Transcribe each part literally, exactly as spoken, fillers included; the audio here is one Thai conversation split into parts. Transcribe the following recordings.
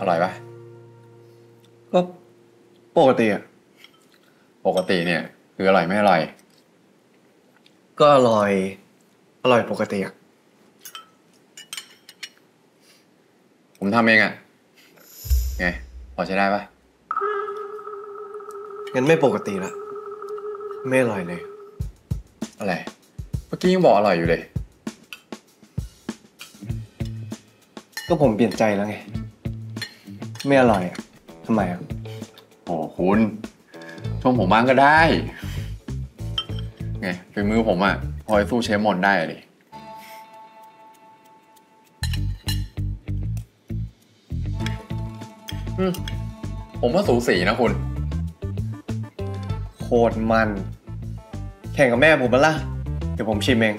อร่อยปะก็ปกติอะปกติเนี่ยคืออร่อยไม่อร่อยก็อร่อยอร่อยปกติอะผมทำเองอะไงพอใช้ได้ปะงั้นไม่ปกติละไม่อร่อยเลยอะไรเมื่อกี้ยังบอกอร่อยอยู่เลยก็ผมเปลี่ยนใจแล้วไงไม่อร่อยอะทำไมอะโอ้คุณชมผมบ้างก็ได้ไงฝีมือผมอะพอจะสู้เชฟมอนได้เลยอืมผมว่าสูสีนะคุณโคตรมันแข่งกับแม่ผมมาล่ะเดี๋ยวผมชิมเอง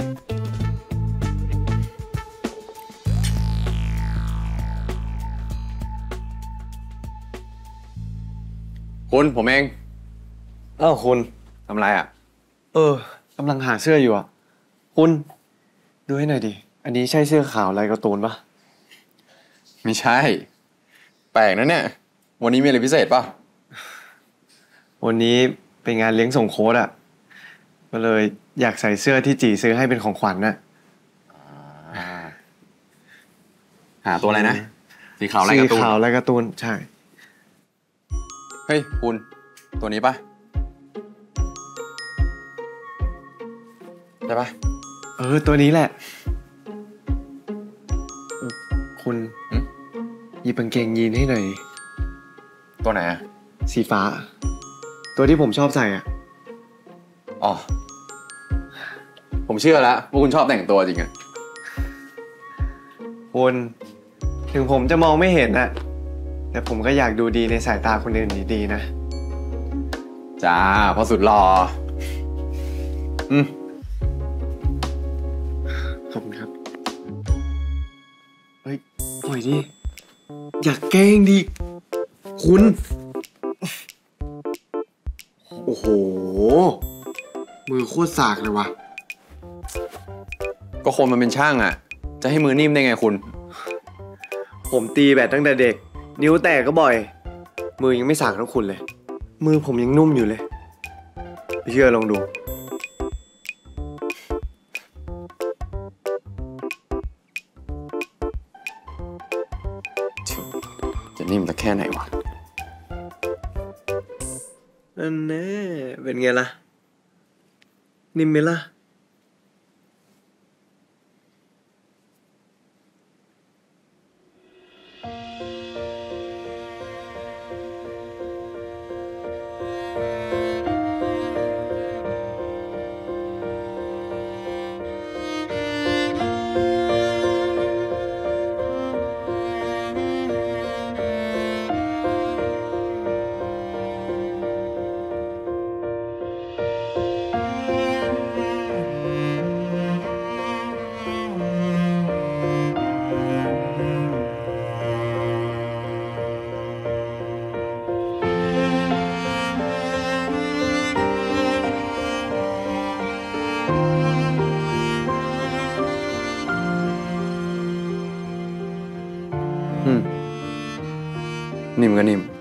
คุณผมเองอ้าวคุณทำไรอะเออกำลังหาเสื้ออยู่อ่ะคุณดูให้หน่อยดิอันนี้ใช่เสื้อขาวลายการ์ตูนปะไม่ใช่แปลกนะเนี่ยวันนี้มีอะไรพิเศษป่ะวันนี้เป็นงานเลี้ยงส่งโค้ดอ่ะก็เลยอยากใส่เสื้อที่จีซื้อให้เป็นของขวัญน่ะหาตัวอะไรนะสีขาวลายการ์ตูนสีขาวลายการ์ตูนใช่เฮ้ยคุณตัวนี้ป่ะใช่ป่ะเออตัวนี้แหละคุณหยิบกางเกงยีนให้หน่อยตัวไหนอะสีฟ้าตัวที่ผมชอบใส่อ่ะอ๋อผมเชื่อแล้วว่าคุณชอบแต่งตัวจริงอะคุณถึงผมจะมองไม่เห็นอะแต่ผมก็อยากดูดีในสายตาคนอื่นดีๆนะจ้าพอสุดหล่ออืมขอบคุณครับเฮ้ยปล่อยดิอยากแกล้งดิคุณโอ้โหมือโคตรสากเลยวะก็คนมันเป็นช่างอะจะให้มือนิ่มได้ไงคุณผมตีแบดตั้งแต่เด็กนิ้วแตกก็บ่อยมือยังไม่สากเท่าคุณเลยมือผมยังนุ่มอยู่เลยไม่เชื่อลองดูจะนิ่มแต่แค่ไหนวะนั่นแน่เป็นไงล่ะนิ่มไหมล่ะอืมนิ่มก็นิ่ม